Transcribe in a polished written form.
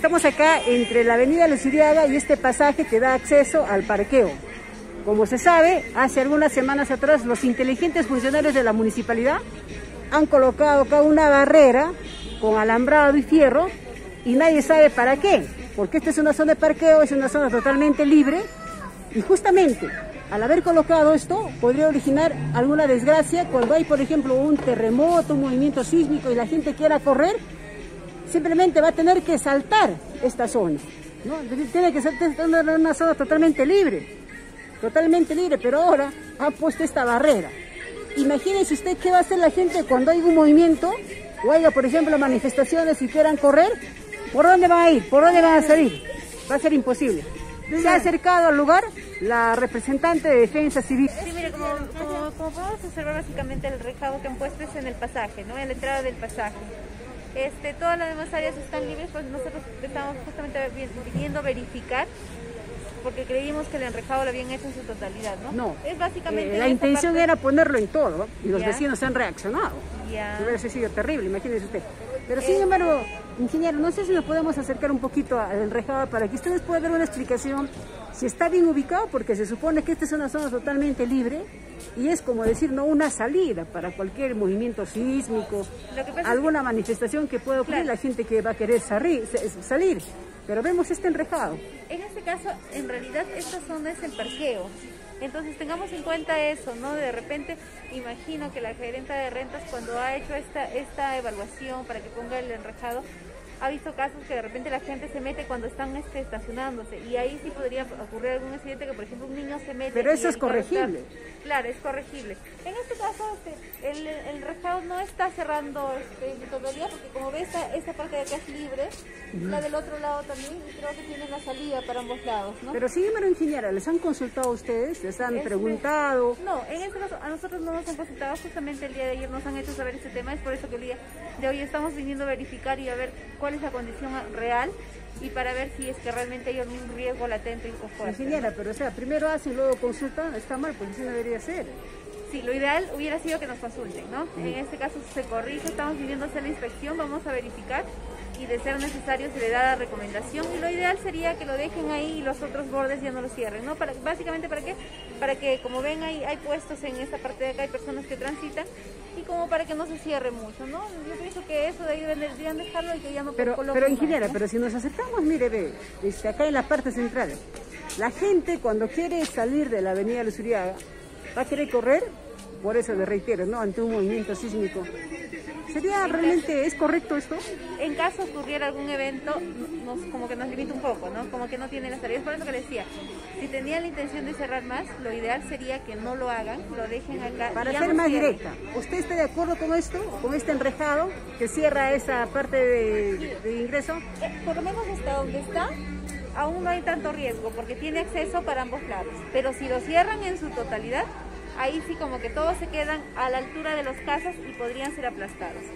Estamos acá entre la avenida Luzuriaga y este pasaje que da acceso al parqueo. Como se sabe, hace algunas semanas atrás los inteligentes funcionarios de la municipalidad han colocado acá una barrera con alambrado y fierro y nadie sabe para qué, porque esta es una zona de parqueo, es una zona totalmente libre y justamente al haber colocado esto podría originar alguna desgracia cuando hay, por ejemplo, un terremoto, un movimiento sísmico y la gente quiera correr, simplemente va a tener que saltar esta zona, ¿no? Tiene que ser una zona totalmente libre, pero ahora han puesto esta barrera. Imagínense usted qué va a hacer la gente cuando hay un movimiento o haya, por ejemplo, manifestaciones y quieran correr. ¿Por dónde van a ir? ¿Por dónde van a salir? Va a ser imposible. Se ha acercado al lugar la representante de Defensa Civil. Sí, mire, como podemos observar básicamente el rejado que han puesto es en el pasaje, ¿no? En la entrada del pasaje. Todas las demás áreas están libres, pues nosotros estamos justamente viniendo a verificar porque creímos que el enrejado lo habían hecho en su totalidad, ¿no? No, es básicamente la intención era ponerlo en todo, ¿no? Y los ya. vecinos han reaccionado. Ya. Hubiera sido terrible, imagínese usted. Pero sin embargo, ingeniero, no sé si nos podemos acercar un poquito al enrejado para que ustedes puedan dar una explicación si está bien ubicado, porque se supone que esta es una zona totalmente libre y es como decir, no una salida para cualquier movimiento sísmico, alguna manifestación que pueda ocurrir, claro. La gente que va a querer salir. Pero vemos este enrejado. En este caso, en realidad, esta zona es el parqueo. Entonces, tengamos en cuenta eso, ¿no? De repente, imagino que la gerenta de rentas, cuando ha hecho esta evaluación para que ponga el enrejado, ha visto casos que de repente la gente se mete cuando están estacionándose y ahí sí podría ocurrir algún accidente que, por ejemplo, un niño se mete. Pero eso es corregible. Claro, es corregible. En este caso, el enrejado no está cerrando en totalidad porque como ves, esta parte de acá es libre, la del otro lado también, y creo que tiene una salida para ambos lados, ¿no? Pero sí, ingeniera, ¿les han consultado a ustedes? ¿Les han preguntado? No, en este caso a nosotros no nos han consultado, justamente el día de ayer nos han hecho saber este tema, es por eso que el día de hoy estamos viniendo a verificar y a ver cuál es la condición real y para ver si es que realmente hay algún riesgo latente o fuerte. Ingeniera, ¿no? Pero o sea, primero hacen, luego consultan, está mal, porque eso no debería ser. Sí, lo ideal hubiera sido que nos consulten, ¿no? En este caso se corrige, estamos viniendo a hacer la inspección, vamos a verificar y de ser necesario se le da la recomendación y lo ideal sería que lo dejen ahí y los otros bordes ya no lo cierren, ¿no? Básicamente, ¿para qué? Para que, como ven, hay puestos en esta parte de acá, hay personas que transitan y como para que no se cierre mucho, ¿no? Yo pienso que eso de ahí deberían dejarlo y que ya no coloquen Pero ingeniera, más, ¿no? pero si nos acercamos, mire, ve, acá en la parte central, la gente cuando quiere salir de la avenida Luzuriaga va a querer correr, por eso le reitero, ¿no? Ante un movimiento sísmico. ¿Sería realmente, es correcto esto? En caso ocurriera algún evento, como que nos limita un poco, ¿no? Como que no tiene las tareas. Por eso que les decía, si tenían la intención de cerrar más, lo ideal sería que no lo hagan, lo dejen acá. Para ser más directa, ¿usted está de acuerdo con esto? ¿Con este enrejado que cierra esa parte de ingreso? Por lo menos hasta donde está, aún no hay tanto riesgo, porque tiene acceso para ambos lados. Pero si lo cierran en su totalidad, ahí sí como que todos se quedan a la altura de las casas y podrían ser aplastados.